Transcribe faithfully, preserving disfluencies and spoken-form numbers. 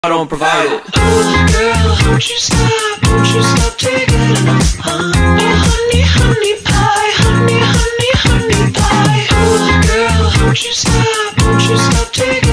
I don't provide it. Oh girl, won't you stop, won't you stop taking it, huh? Oh honey, honey pie, honey, honey, honey pie. Oh girl, won't you stop, won't you stop taking